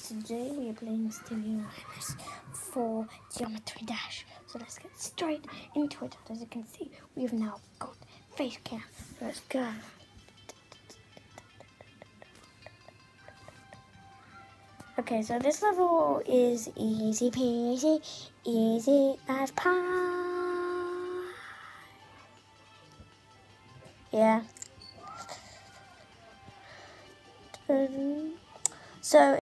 today we are playing StimulusMinus for Geometry Dash. So let's get straight into it. As you can see, we've now got face cam. Let's go. Okay, so this level is easy peasy, easy as pie. Yeah. So